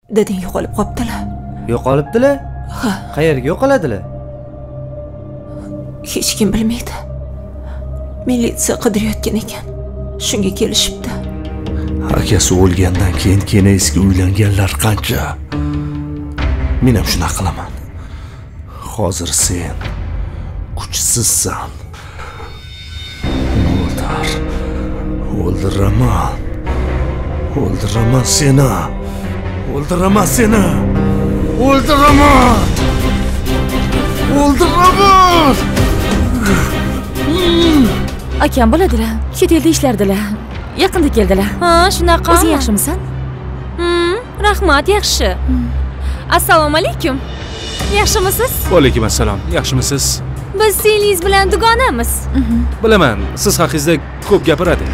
Dadang yo'qolib qolibdilar. Yo'qolibdilar? Ha. Qayerga yo'qoladilar? Hech kim bilmaydi. Militsiya qidirayotgan ekan. Shunga kelishibdi. Akasi o'lgandan keyin kenaysiga uylanganlar qancha? Men ham shuna qilaman. Hozir sen kuchsizsan. O'ldiraman. O'ldiraman seni. O'ldiraman seni. O'ldiraman. O'ldiraman. Akam bo'ladilar. Chet elda ishlardilar. Yaqinda keldilar. Ha, shunaqa. O'zing yaxshimisan? Rahmat, yaxshi. Assalomu alaykum. Yaxshimisiz? Va alaykum assalom. Yaxshimisiz? Biz singlingiz bilan dugonamiz. Bilaman, siz haqingizda ko'p gapiradi.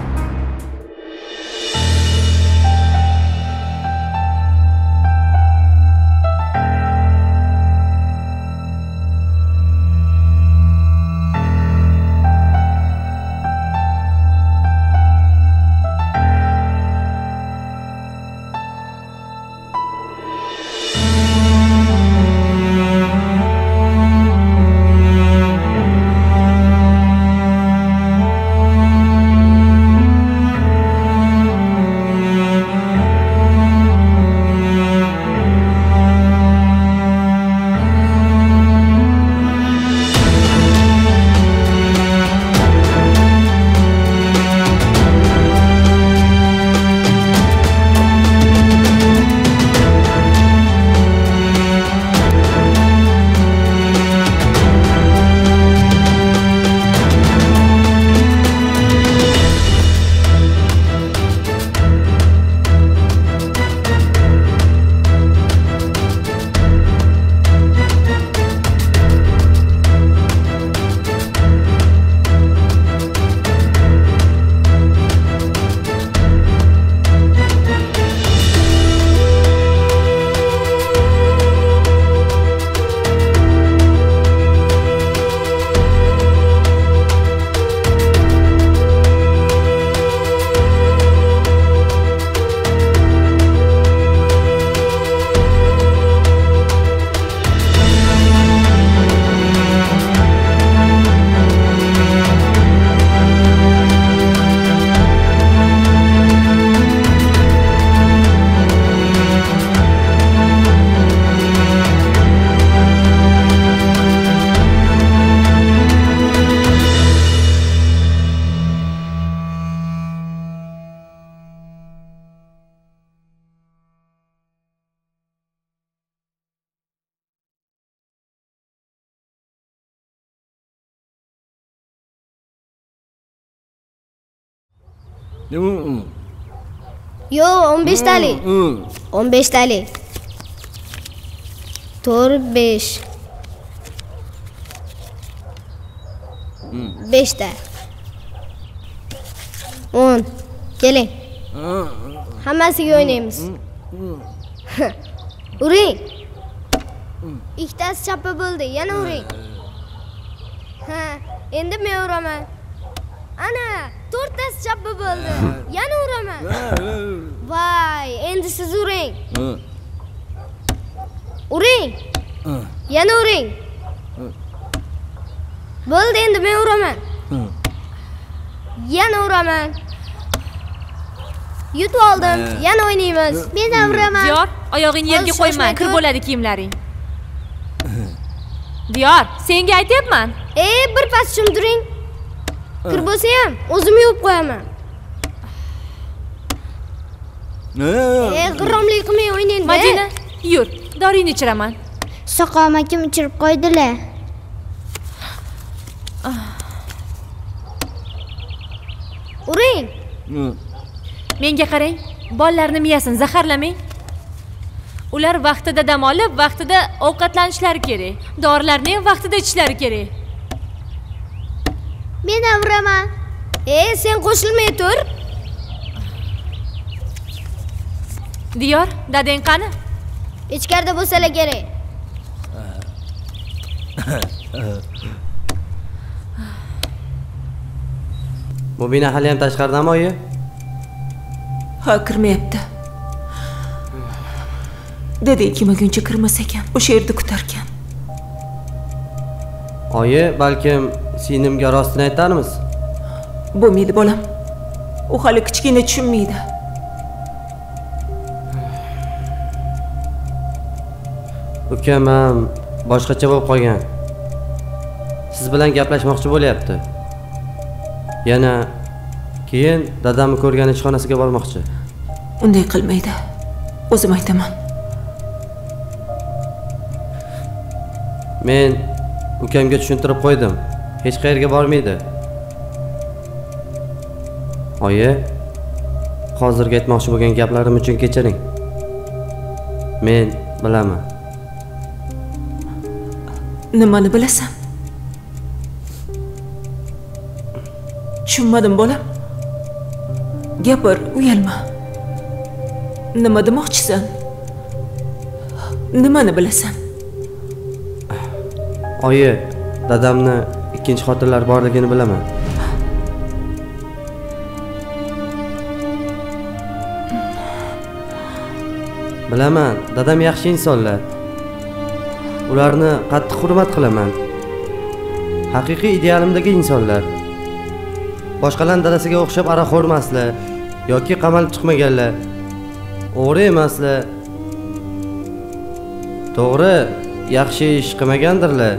Yo, 15 talik. 15 talik. 4 5. 5 ta. 10. Keling. Hammasiga o'ynaymiz. Uring. Ikkitasi chappa bo'ldi, yana uring. Ha, endi men uraman. Ana, 4 tasi chappa bo'ldi. Yana uraman. Voy, endi siz uring. Uring. Yana uring. Bo'ldi, endi men uraman. Yana uraman. Yutib oldim. Yana o'ynaymiz. Men ham uraman. Diyor, oyog'ingni yerga qo'yma, kir bo'ladi kiyimlaring. Diyor, senga aytyapman. Bir pas tushuntiring. Kir bo'lsa ham o'zim yuvib qo'yaman. G'irromlik qilmay o'ynaydi. Madina, yur, doringni ichiraman. Soqom akam ichirib qo'ydilar. Uring. Menga qarang, bolalarni miyasini zaharlamang. Ular vaqtida dam olib, vaqtida ovqatlanishlari kerak. Dorilarni ham vaqtida ichishlari kerak. Men ham uraman. Sen qo'shilmay tur. Diyor, dadang qani? Ichkarida bo'lsalar kerak. Mubina hali ham tashqaridami, oyi? Ha, kirmayapti. Dadang kelmaguncha kirmas ekan, o'sha yerda kutarkan. Oyi, balkim singlimga rostini aytarmiz. Bo'lmaydi bolam. U hali kichkina tushunmaydi. Ukam ham boshqacha bo'lib qolgan. Siz bilan gaplashmoqchi bo'lyapti. Yana keyin dadamni ko'rgan ishxonasiga bormoqchi. Unday qilmaydi. O'zim aytaman. Men ukamga tushuntirib qo'ydim. Hech qayerga bormaydi. Oyi, hozirgi aytmoqchi bo'lgan gaplarim uchun kechiring. Men bilaman. Nimani bilasan? Tushunmadim bolam. Gapir, uyalma. Nima demoqchisan? Nimani bilasan? Oyi, dadamni ikkinchi xotinlar borligini bilaman. Bilaman, dadam yaxshi insonlar. Ularni qattiq hurmat qilaman. Haqiqiy idealimdagi insonlar. Boshqalarning dadasiga o'xshab aroqxo'r emaslar yoki qamalib chiqmaganlar. O'g'ri emaslar. To'g'ri, yaxshi ish qilmagandirlar.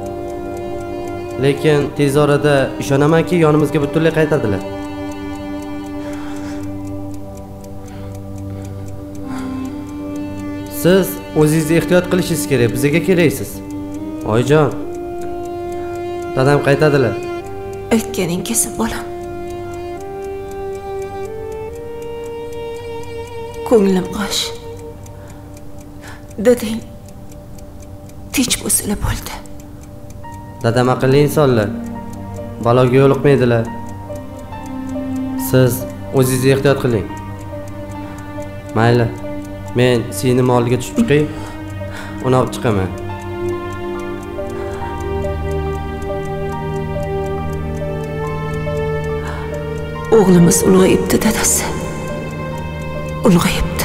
Lekin tez orada ishonamanki, yonimizga butunlay qaytadilar. Siz o'zingizni ehtiyot qilishingiz kerak, bizga keraksiz. Oyijon, dadam qaytadilar. Aytganing kelsin bolam. Ko'nglim g'ash. Dadang tinch bo'lsalar bo'ldi. Dadam aqlli insonlar. Baloga yo'liqmaydilar. Siz o'zingizni ehtiyot qiling. Mayli. Men singlim oldiga tushib chiqay. Uni olib chiqaman. O'g'limiz ulg'ayibdi dadasi. Ulg'ayibdi.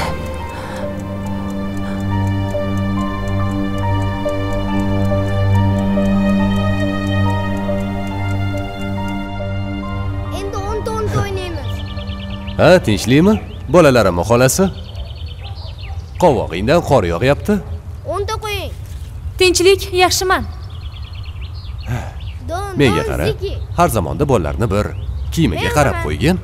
Endi 10 o'ynaymiz. Ha, tinchlikmi? Bolalarim xolasi? Qovog'ingdan qor yog'yapti. 10 ta qo'ying. Tinchlik, yaxshiman. Menga qara. Har zamonda bolalarni bir kiyimiga qarab qo'ygin.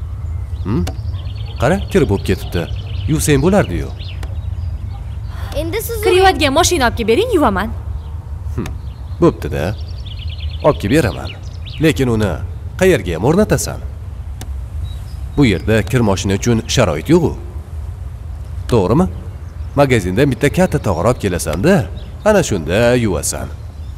Qara, kirib bo'lib ketibdi. Yuvsang bo'lardi-yu. Endi siz Kirayotgan mashina olib kelib bering, yuvaman. Bo'pti-da. Olib kelib beraman. Lekin uni qayerga ham o'rnatasan? Bu yerda kir mashina uchun sharoit yo'q-ku. To'g'rimi? Magazindan bitta katta tog'or olib kelasan-da, ana shunda yuvasan.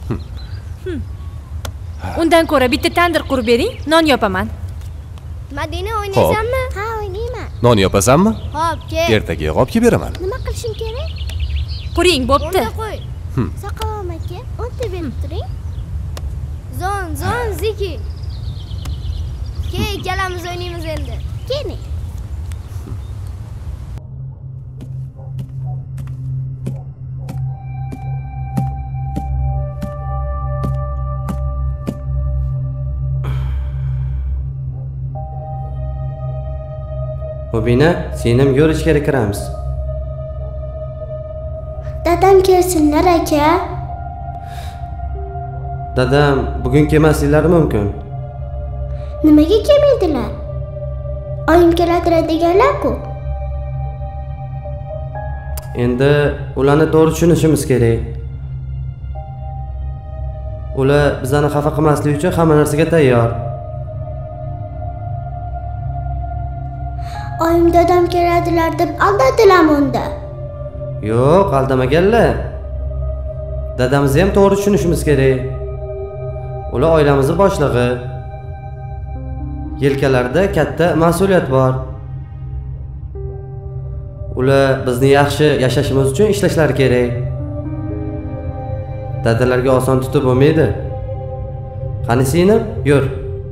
Undan ko'ra bitta tandir qurib bering, non yopaman. Madina o'ynaysanmi? Ha, o'ynayman. Non yopasanmi? Xo'p, kel. Ertaga olib kelib beraman. Nima qilishim kerak? Quring, bo'pti. Qo'y. Soqolam aka, o'nta berib turing. Zon, Ziki. Kel, ikkalamiz o'ynaymiz endi. Keling. Mubina, singlim yo'l ichkari kiramiz. Dadam kelsinlar aka. Dadam bugun kelmasliklari mumkin. Nimaga kelmaydilar? Oyim keladilar deganlar-ku. Endi ularni to'g'ri tushunishimiz kerak. Ular bizani xafa qilmaslik uchun hamma narsaga tayyor. Oyim dadam keladilar deb aldadilarmi unda? Yo'q, aldamaganlar. Dadamizni ham to'g'ri tushunishimiz kerak. Ular oilamizning boshlig'i. Yelkalarida katta mas'uliyat bor. Ular bizni yaxshi yashashimiz uchun ishlashlari kerak. Dadalarga oson tutib bo'lmaydi. Qani singlim, yur.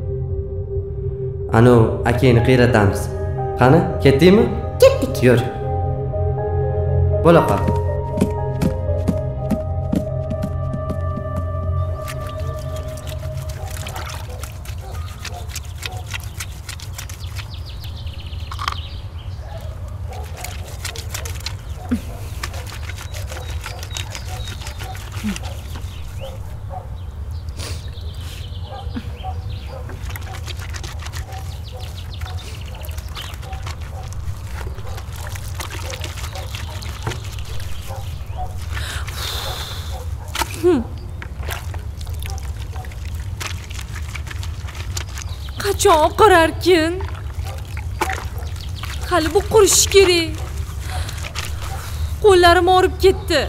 Anu akangni qiyratamiz. Qani, ketdingmi? Ketdik. Yur. bo'la qol. Qachon oqararkin? Hali bu qurishi kerak. Qo'llarim og'rib ketdi.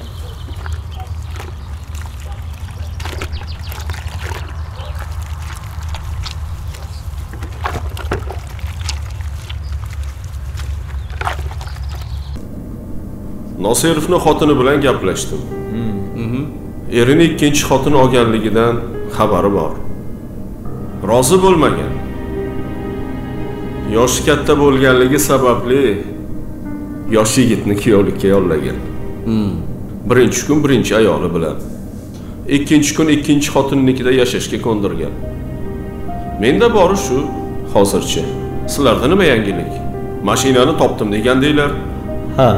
Nosirovning xotini bilan gaplashdim. Erini ikkinchi xotini olganligidan xabari bor. Rozi bo'lmagan. Yoshi katta bo'lganligi sababli yosh yigitni kuyovlikka yollagan. Birinchi kun birinchi ayoli bilan, ikkinchi kun ikkinchi xotinnikida yashashga ko'ndirgan. Menda bori shu hozircha. Sizlarda nima yangilik? Mashinani topdim degandinglar. Ha.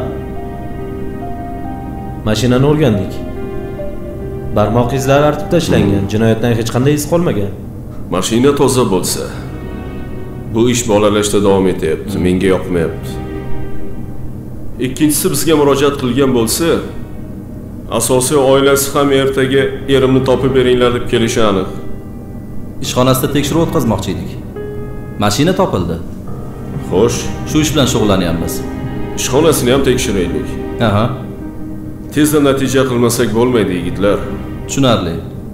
Mashinani o'rgandik. Barmoq izlari artib tashlangan, jinoyatdan hech qanday iz qolmagan. Mashina toza bo'lsa, bu ish bolalashda davom etyapti, menga yoqmayapti. Ikkinchisi bizga murojaat qilgan bo'lsa, asosiy oilasi ham ertaga erimni topib beringlar deb kelishi aniq. Ishxonasida tekshiruv o'tkazmoqchi edik. Mashina topildi. Xo'sh, shu ish bilan shug'ullanyapmiz. Ishxonasini ham tekshiraylik. Aha. Tezda natija qilmasak bo'lmaydi, yigitlar. Tushunarli.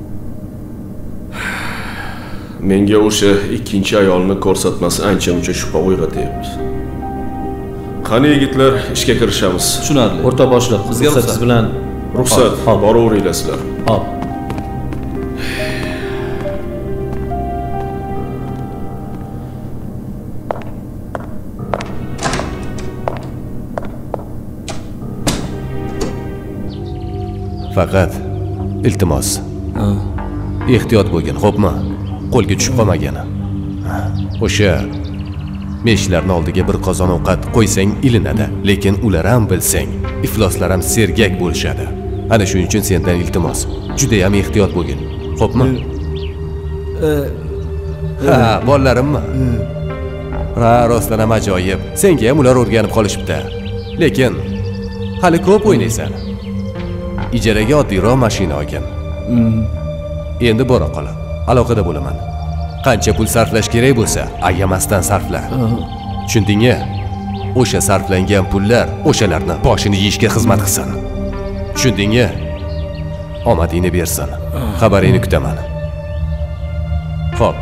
Menga o'sha ikkinchi ayolni ko'rsatmasi ancha-muncha shubha uyg'otyapti. Qani yigitlar, ishga kirishamiz. Tushunarli. O'rta boshliq, bizga ruxsat bilan ruxsat. Boraveringlar sizlar. Hop. Faqat iltimos. Ehtiyot bo'lgin, xo'pmi? Qo'lga tushib qolmagani. O'sha meshlarning oldiga bir qozon ovqat qo'ysang ilinadi, lekin ular ham bilsang, ifloslar ham sergak bo'lishadi. Ana shuning uchun sendan iltimos, juda ham ehtiyot bo'lgin, xo'pmi? Ha, bolalarimmi? Rostdan ham ajoyib. Senga ham ular o'rganib qolishibdi. Lekin hali ko'p o'ynaysan. Ijaraga oddiyroq mashina olgan. Endi bora qol. Aloqada bo'laman. Qancha pul sarflash kerak bo'lsa, ayamasdan sarfla. Tushundingmi? O'sha sarflangan pullar o'shalarni boshini yeyishga xizmat qilsin. Tushundingmi? Omadingni bersin. Xabaringni kutaman. Xo'p.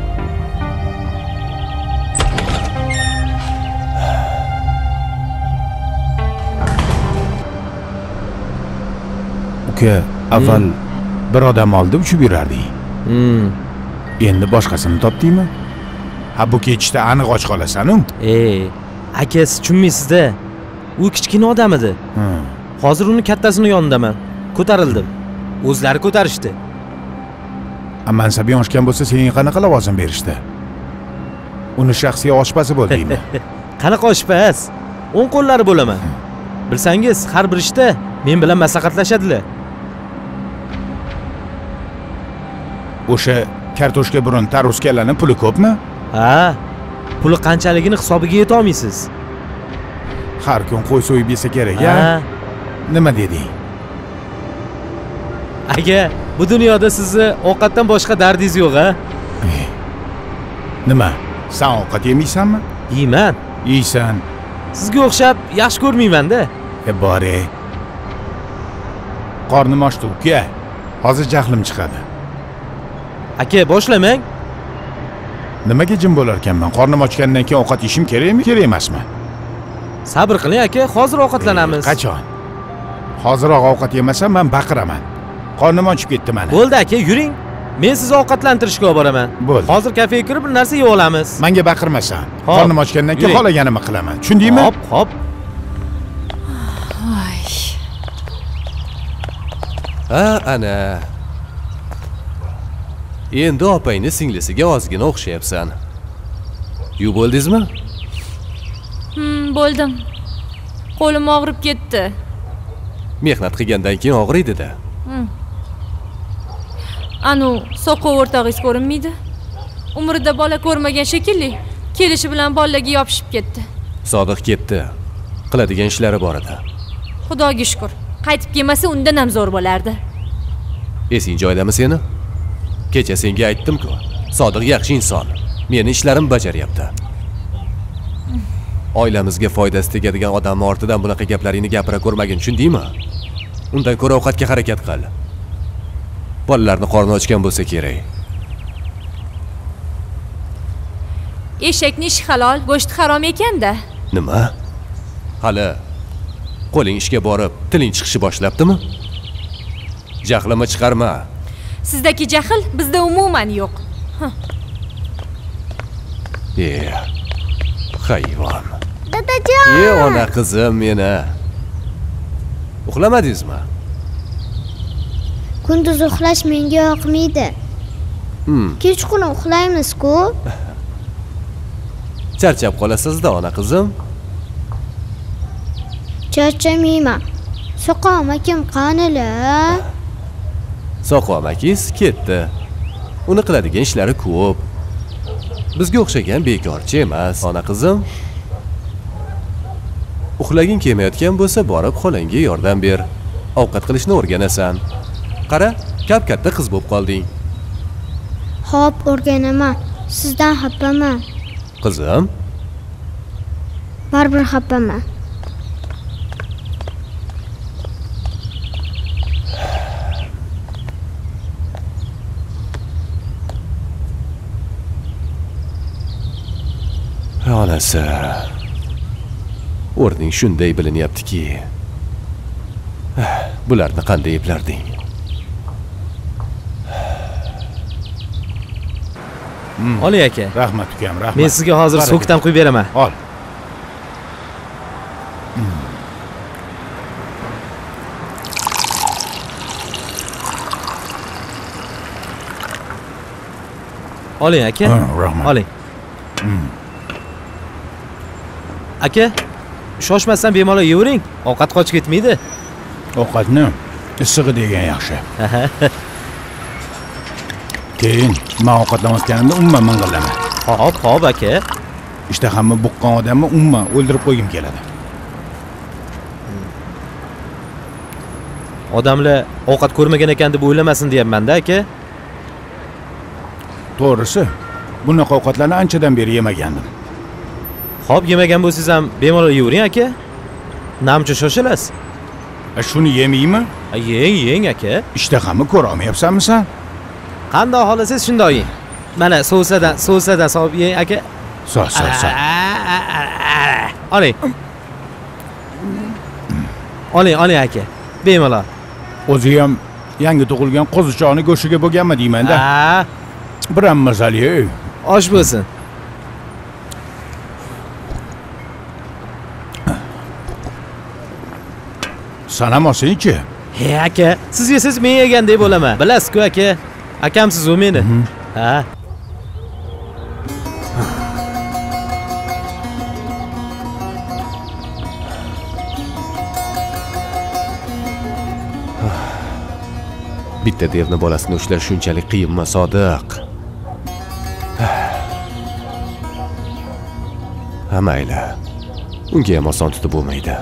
Uka, avval bir odam oldi uchib yurarding. Endi boshqasini topdingmi? Ha, bu ketishda aniq och qolasan-ku. Aka, siz tushunmaysiz-da. U kichkina odam edi. Hozir uni kattasini yonidaman. Ko'tarildim. O'zlari ko'tarishdi. Mansabiy oshgan bo'lsa, senga qanaqa lavozim berishdi? Uni shaxsiy oshpazi bo'ldingmi? Qanaqa oshpaz? O'ng qo'llari bo'laman. Bilsangiz, har bir ishda men bilan maslahatlashadilar. O'sha kartoshka burun taruskalarning puli ko'pmi? Ha, puli qanchaligini hisobiga yeta olmaysiz. Har kun qo'y so'yib yesa kerak, ha? Nima deding? Aka, bu dunyoda sizni ovqatdan boshqa dardingiz yo'q, ha? Nima? Sen ovqat yemaysanmi? Yeyman. Yeysan. Sizga o'xshab yaxshi ko'rmayman-da. Bore. Qornim ochdi, uka. Hozir jahlim chiqadi. Aka, boshlamang. Nimaga jim bo'lar ekanman? Qornim ochgandan keyin ovqat yeyishim kerakmi, kerak emasmi? Sabr qiling, aka, hozir ovqatlanamiz. Qachon? Hoziroq ovqat yemasam men baqiraman. Qornim ochib ketdi mana. Bo'ldi, aka, yuring. Men sizni ovqatlantirishga olib boraman. Bo'ldi. Hozir kafega kirib bir narsa yeb olamiz. Menga baqirmasan. Qornim ochgandan keyin xohlaganimni qilaman. Tushundingmi? Hop. Voy. Ha, ana. Endi opangni singlisiga ozgina o'xshayapsan. Yu bo'ldingizmi? Bo'ldim. Qo'lim og'rib ketdi. Mehnat qilgandan keyin og'riydi-da. Anu, soqov o'rtog'ingiz ko'rinmaydi? Umrida bola ko'rmagan shekilli, kelishi bilan bolaga yopishib ketdi. Sodiq ketdi. Qiladigan ishlari bor edi. Xudoga shukr. Qaytib kelmasa undan ham zo'r bo'lardi. Esing joyidami seni? Kecha senga aytdim-ku. Sodiq yaxshi inson. Meni ishlarim bajaryapti. Oilamizga foydasi tegadigan odam ortidan bunaqa gaplaringni gapira ko'rmagin, tushundingmi? Undan ko'ra ovqatga harakat qil. Bolalarni qorni ochgan bo'lsa kerak. Eshakning ishi halol, go'shti harom ekan-da. Nima? Hali qo'ling ishga borib, tiling chiqishi boshlabdimi? Jahlimni chiqarma. Sizdagi jahl bizda umuman yo'q. Hayvon. Dadajon! Ona qizim meni. Uxlamadingizmi? Kunduz uxlash menga yoqmaydi. Kechqurun uxlaymiz-ku. Charchab qolasiz-da, ona qizim. Charchamayman. Soqov amakam qanila? Soqov amakingiz ketdi. Uni qiladigan ishlari ko'p. Bizga o'xshagan bekorchi emas, ona qizim. Uxlaging kelmayotgan bo'lsa, borib xolangga yordam ber. Ovqat qilishni o'rganasan. Qara, katta qiz bo'lib qolding. Xo'p, o'rganaman. Sizdan xafaman. Qizim? Baribir xafaman. Onasi. O'rning shunday bilinyaptiki. Bularni qanday eplarding? Oling aka. Rahmat ukam, rahmat. Men sizga hozir so'kdan quyib beraman. Ol. Oling aka. Rahmat. Oling. Aka, shoshmasdan bemalol yeyvering. Ovqat qochib ketmaydi. Ovqatni issig'i degan yaxshi. Keyin men ovqatlamasganimda umuman ming'illama. Hop, aka. Ishtahamni buqqan odamni umuman o'ldirib qo'ygim keladi. Odamlar ovqat ko'rmagan ekan deb o'ylamasin deyapman-da, aka. To'g'risi, bunaqa ovqatlarni anchadan beri yemagandim. Xo'p, yemagan bo'lsangiz ham bemalol yeyvering, aka. Namcha shoshilasiz. Shuni yemaymi? Yeng, aka. Ishtahamni ko'ra olmayapsanmi sen? Qanday xohlasangiz shunday yeng. Mana so'sadan solib yeng, aka. Sol. Oling, aka. Bemalol. O'zi ham yangi tug'ilgan qo'zichoqni go'shtiga bo'lganmi deyman-da. Biram mazali. Osh bo'lsin. Sanam olsang-chi. He aka, siz yesiz men yegandek bo'laman. Bilasiz-ku aka. Akamsiz u meni. Ha. Bitta devni bolasini ushlash shunchalik qiyinmi, Sodiq? Ha, mayli. Unga ham oson tutib bo'lmaydi.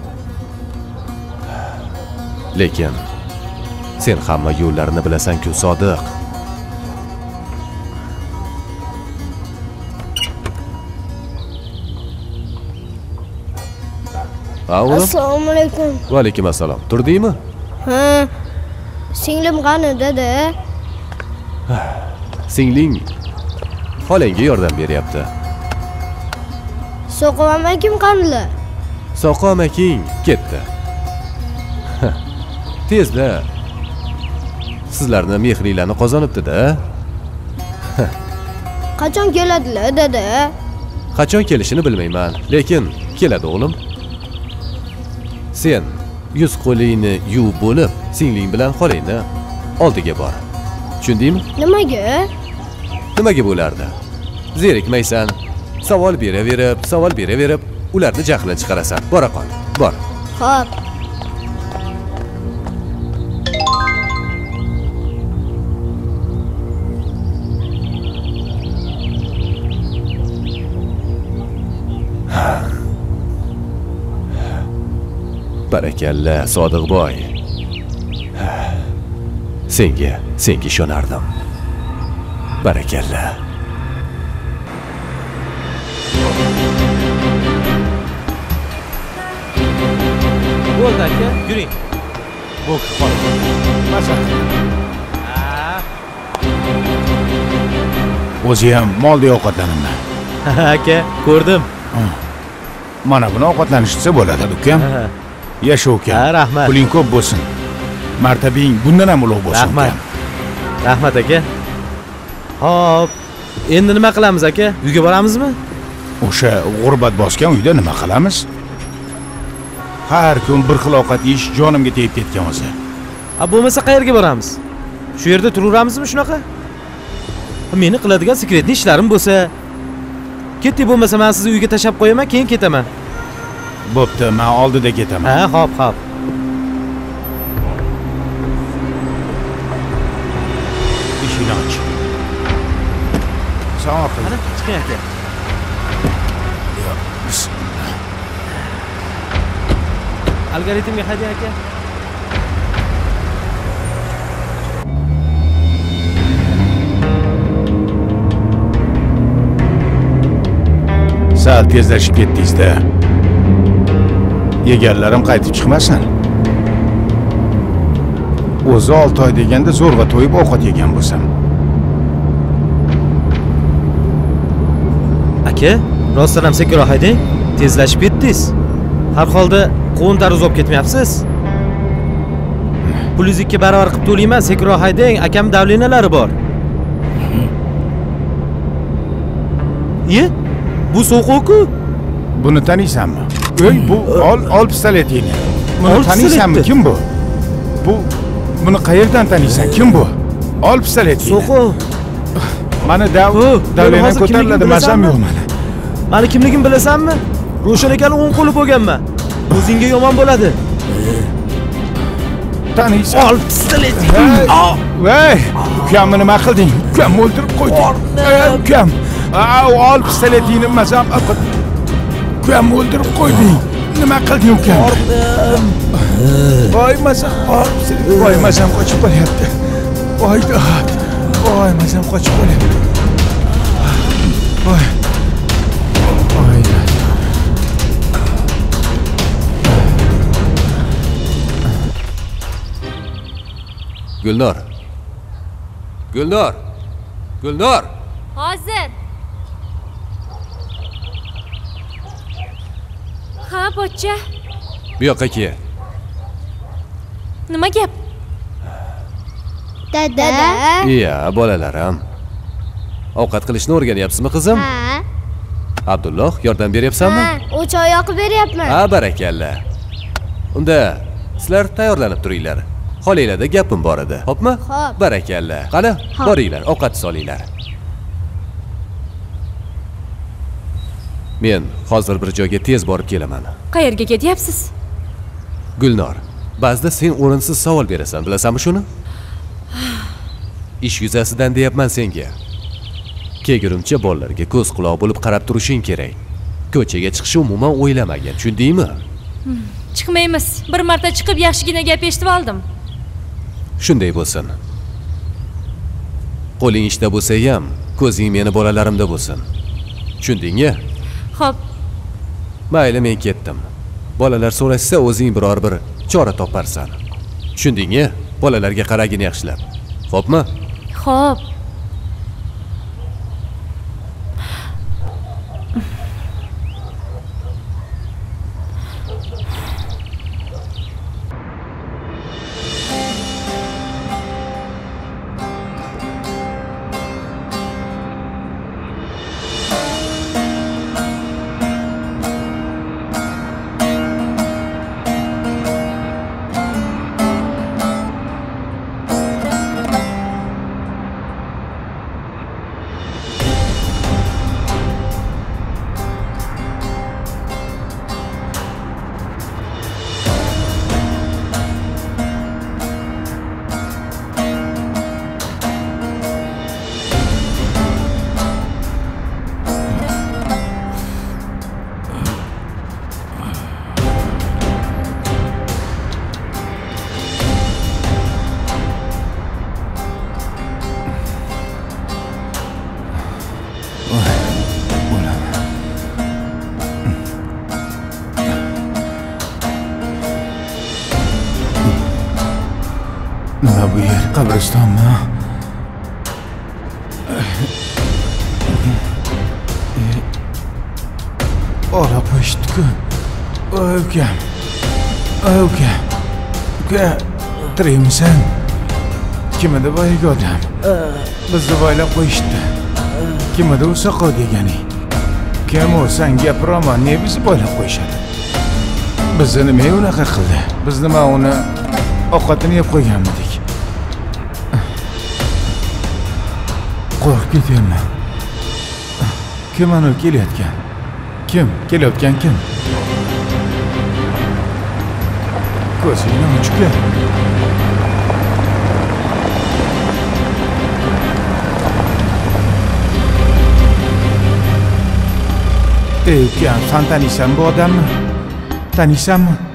Lekin sen hamma yo'llarini bilasan-ku, Sodiq. Assalomu alaykum. Va alaykum assalom. Turdingmi? Ha. Singlim qani, dada? Singling xolangga yordam beryapti. Soqov amakim qandilar? Soqov amaking ketdi. Tezda sizlarni mehriylarni qozonibdi-da. Qachon keladilar, dada? Qachon kelishini bilmayman, lekin keladi o'g'lim. Sen yuz qo'lingni yuvib bo'lib, singling bilan qolingda. Oldiga bor. Tushundingmi? Nimaga? Nimaga bo'lardi? Zerikmaysan. Savol beraverib, ularni jahlidan chiqarasan. Bora qol. Bor. Xo'p. Barakalla, Sodiqboy. Senga ishonardim. Barakalla. Bo'ldi aka, yuring. Bo'k qol. Mashaqqat. O'zi ham molda ovqatlanibman. Aka, ko'rdim. Mana buni ovqatlanishsa bo'ladi, ukam. Yasha ukam. Rahmat. Puling ko'p bo'lsin. Martabang bundan ham ulug' bo'lsin. Rahmat. Rahmat aka. Xo'p. Endi nima qilamiz aka? Uyga boramizmi? O'sha g'urbat bosgan uyda nima qilamiz? Har kun bir xil ovqat yeyish jonimga tegib ketgan o'zi. Bo'lmasa qayerga boramiz? Shu yerda turaveramizmi shunaqa? Meni qiladigan sekretni ishlarim bo'lsa, ketdi bo'lmasa men sizni uyga tashab qo'yaman, keyin ketaman. Bo'pti, men oldida ketaman. Xo'p. Eshikni och. Salom qiling. Mana chiqing aka. Algoritmga haydang aka. Sal tezlashib ketdingiz-da. Yeganlarim qaytib chiqmasin. O'zi 6 oy deganda zo'rg'a to'yib ovqat yegan bo'lsam. Aka, rostdan ham sekinroq haydang. Tezlashib ketdingiz. Har holda qo'n taruz olib ketmayapsiz. Pulingizga barobar qilib to'layman, sekinroq haydang. Akam davlenalari bor. Bu so'qoq-ku. Buni taniysanmi? Ey, bu ol pistoletingni. Buni taniysanmi? Kim bu? Buni qayerdan taniysan? Kim bu? Ol pistoletingni. So'qoq. Mana davlenan ko'tariladi, mazam yo'q mana. Mani kimligimni bilasanmi? Ro'shan akani o'ng qo'li bo'lganman. O'zingga yomon bo'ladi. Taniysan? Ol pistoletingni. Voy, ukamni nima qilding? Ukam o'ldirib qo'yding. Ukam. Ol pistoletingni mazam aqid. Ukam o'ldirib qo'yding. Nima qilding ukam? Voy mazam, voy mazam qochib qolyapti. Voy dod. Voy mazam qochib qolyapti. Voy. Gulnor. Hozir. Ha, pochcha. Bu yoqqa kel. Nima gap? Dada. Iya, bolalarim. Ovqat qilishni o'rganyapsizmi, qizim? Ha. Abdulloh, yordam beryapsanmi? Ha, choy yoqib beryapman. Ha, barakalla. Unda sizlar tayyorlanib turinglar. Xolinglarda gapim bor edi. Xo'pmi? Xo'p. Barakalla. Qani, boringlar, ovqat solinglar. Men hozir bir joyga tez borib kelaman. Qayerga ketyapsiz? Gulnor, ba'zida sen o'rinsiz savol berasan, bilasanmi shuni? Ish yuzasidan deyapman senga. Kegurimcha bolalarga ko'z quloq bo'lib qarab turishing kerak. Ko'chaga chiqishni umuman o'ylamagan, tushundingmi? Chiqmaymiz. Bir marta chiqib yaxshigina gap eshitib oldim. Shunday bo'lsin. Qo'ling ishda bo'lsa ham, ko'zing meni bolalarimda bo'lsin. Tushundingmi? Xo'p. Mayli, men ketdim. Bolalar so'rashsa o'zing biror bir chora toparsan. Tushundingmi? Bolalarga qaragin yaxshilab. Xo'pmi? Xo'p. Nima bu yer? Qabristonmi? Ola qo'yishdi-ku. Ukam. Uka. Uka, tirikmisan? Kim edi boyagi odam? Bizni boylab qo'yishdi. Kim edi u soqov deganing? Kim u? Sen gapiraman, ne bizni boylab qo'yishadi? Bizni nima unaqa qildi? Biz nima uni ovqatini yeb qo'yganmidik? Qo'rqib ketyapman. Kim ana kelayotgan? Kim? Kelayotgan kim? Ko'zingni ochga. Ey ukam, sen taniysan bu odamni? Taniysanmi?